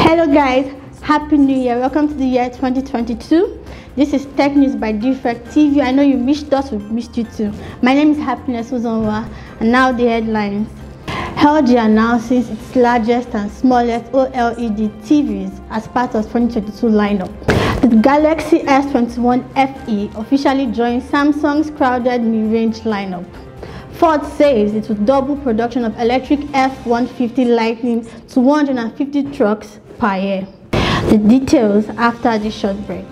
Hello guys, happy new year. Welcome to the year 2022. This is Tech News by Defect TV. I know you missed us, we missed you too. My name is Happiness Uzonwa, and now the headlines. LG announces its largest and smallest OLED TVs as part of 2022 lineup. The Galaxy S21 FE officially joins Samsung's crowded mid-range lineup. Ford says it will double production of electric F-150 Lightning to 150 trucks per year. The details after this short break.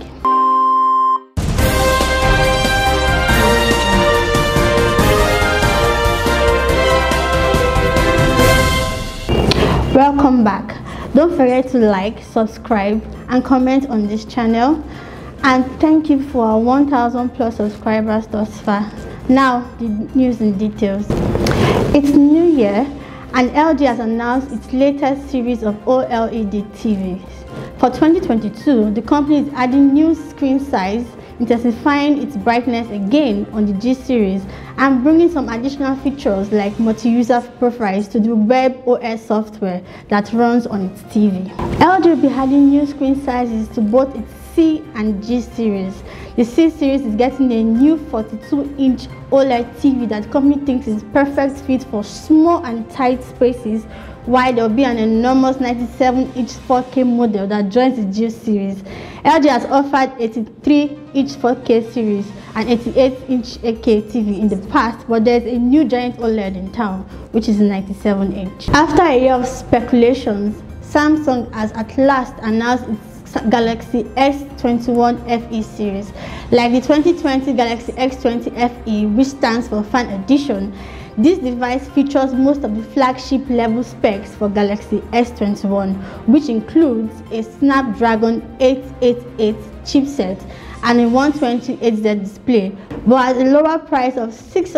Welcome back. Don't forget to like, subscribe and comment on this channel, and thank you for our 1,000 plus subscribers thus far. Now the news and details. It's New Year and LG has announced its latest series of OLED TVs. For 2022, the company is adding new screen size, intensifying its brightness again on the G series, and bringing some additional features like multi-user profiles to the web OS software that runs on its TV. LG will be adding new screen sizes to both its C and G series. The C series is getting a new 42-inch OLED TV that the company thinks is perfect fit for small and tight spaces, while there will be an enormous 97-inch 4K model that joins the G series. LG has offered 83-inch 4K series and 88-inch 8K TV in the past, but there is a new giant OLED in town, which is 97-inch. After a year of speculations, Samsung has at last announced its Galaxy S21 FE series. Like the 2020 Galaxy S20 FE, which stands for Fan Edition, this device features most of the flagship level specs for Galaxy S21, which includes a Snapdragon 888 chipset and a 128Hz display, but at a lower price of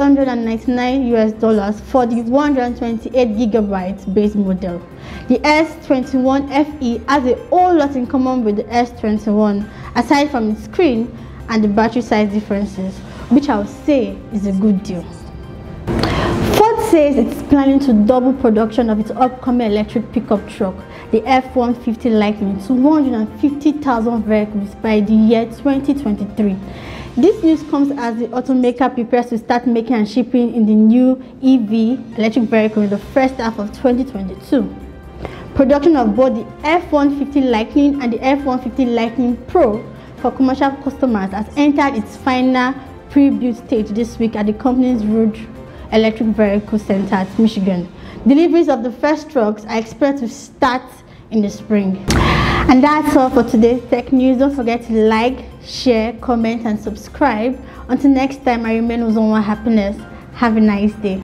$699 for the 128GB base model. The S21 FE has a whole lot in common with the S21, aside from its screen and the battery size differences, which I would say is a good deal. Ford says it's planning to double production of its upcoming electric pickup truck, the F-150 Lightning, to 150,000 vehicles by the year 2023. This news comes as the automaker prepares to start making and shipping in the new EV electric vehicle in the first half of 2022. Production of both the F-150 Lightning and the F-150 Lightning Pro for commercial customers has entered its final pre-build stage this week at the company's Road Electric Vehicle Center at Michigan. Deliveries of the first trucks are expected to start in the spring. And that's all for today's tech news. Don't forget to like, share, comment and subscribe. Until next time, I remain Uzonwa Happiness. Have a nice day.